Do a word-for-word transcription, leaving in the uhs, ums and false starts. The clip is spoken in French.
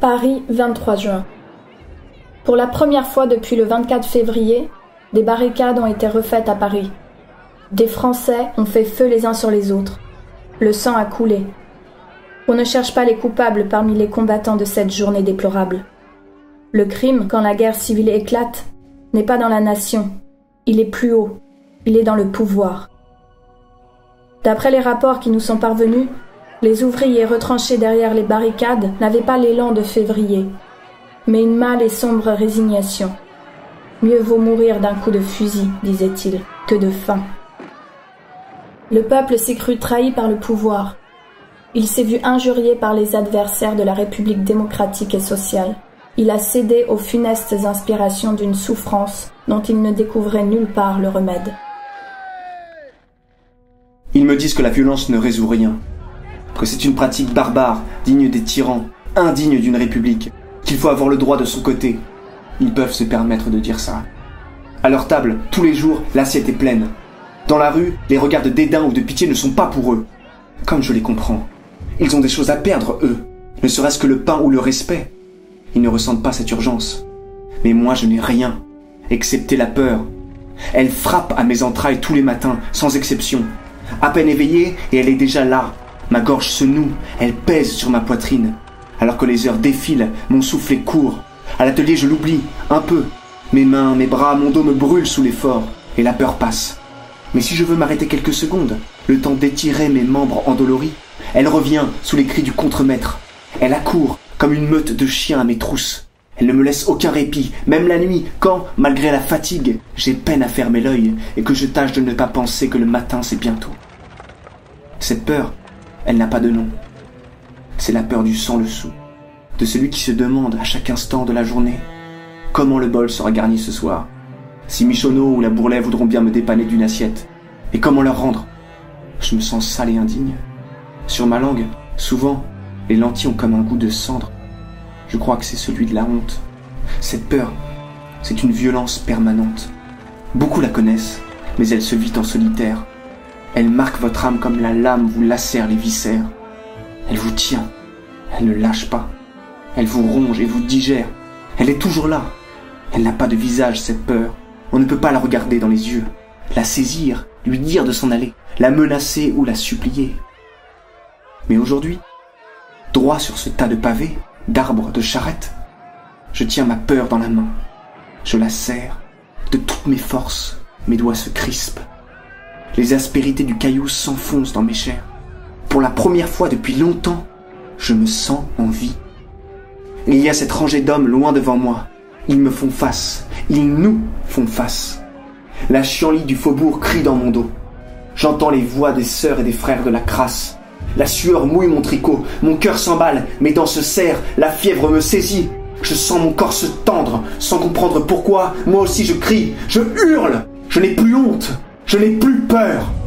Paris, vingt-trois juin. Pour la première fois depuis le vingt-quatre février, des barricades ont été refaites à Paris. Des Français ont fait feu les uns sur les autres. Le sang a coulé. On ne cherche pas les coupables parmi les combattants de cette journée déplorable. Le crime, quand la guerre civile éclate, n'est pas dans la nation. Il est plus haut. Il est dans le pouvoir. D'après les rapports qui nous sont parvenus, les ouvriers retranchés derrière les barricades n'avaient pas l'élan de février, mais une mâle et sombre résignation. Mieux vaut mourir d'un coup de fusil, disait-il, que de faim. Le peuple s'est cru trahi par le pouvoir. Il s'est vu injurié par les adversaires de la République démocratique et sociale. Il a cédé aux funestes inspirations d'une souffrance dont il ne découvrait nulle part le remède. Ils me disent que la violence ne résout rien, que c'est une pratique barbare, digne des tyrans, indigne d'une république, qu'il faut avoir le droit de son côté. Ils peuvent se permettre de dire ça. À leur table, tous les jours, l'assiette est pleine. Dans la rue, les regards de dédain ou de pitié ne sont pas pour eux. Comme je les comprends. Ils ont des choses à perdre, eux, ne serait-ce que le pain ou le respect. Ils ne ressentent pas cette urgence. Mais moi, je n'ai rien, excepté la peur. Elle frappe à mes entrailles tous les matins, sans exception. À peine éveillée, et elle est déjà là. Ma gorge se noue, elle pèse sur ma poitrine. Alors que les heures défilent, mon souffle est court. À l'atelier, je l'oublie, un peu. Mes mains, mes bras, mon dos me brûlent sous l'effort, et la peur passe. Mais si je veux m'arrêter quelques secondes, le temps d'étirer mes membres endoloris, elle revient sous les cris du contremaître. Elle accourt comme une meute de chiens à mes trousses. Elle ne me laisse aucun répit, même la nuit, quand, malgré la fatigue, j'ai peine à fermer l'œil et que je tâche de ne pas penser que le matin c'est bientôt. Cette peur, elle n'a pas de nom. C'est la peur du sans le sou, de celui qui se demande à chaque instant de la journée comment le bol sera garni ce soir, si Michonneau ou la Bourlet voudront bien me dépanner d'une assiette, et comment leur rendre. Je me sens sale et indigne. Sur ma langue, souvent, les lentilles ont comme un goût de cendre. Je crois que c'est celui de la honte. Cette peur, c'est une violence permanente. Beaucoup la connaissent, mais elle se vit en solitaire. Elle marque votre âme comme la lame vous lacère les viscères. Elle vous tient, elle ne lâche pas. Elle vous ronge et vous digère. Elle est toujours là. Elle n'a pas de visage, cette peur. On ne peut pas la regarder dans les yeux, la saisir, lui dire de s'en aller, la menacer ou la supplier. Mais aujourd'hui, droit sur ce tas de pavés, d'arbres, de charrettes, je tiens ma peur dans la main. Je la serre. De toutes mes forces, mes doigts se crispent. Les aspérités du caillou s'enfoncent dans mes chairs. Pour la première fois depuis longtemps, je me sens en vie. Il y a cette rangée d'hommes loin devant moi. Ils me font face. Ils nous font face. La chienlit du faubourg crie dans mon dos. J'entends les voix des sœurs et des frères de la crasse. La sueur mouille mon tricot, mon cœur s'emballe, mes dents se serrent, la fièvre me saisit. Je sens mon corps se tendre, sans comprendre pourquoi, moi aussi je crie, je hurle. Je n'ai plus honte, je n'ai plus peur.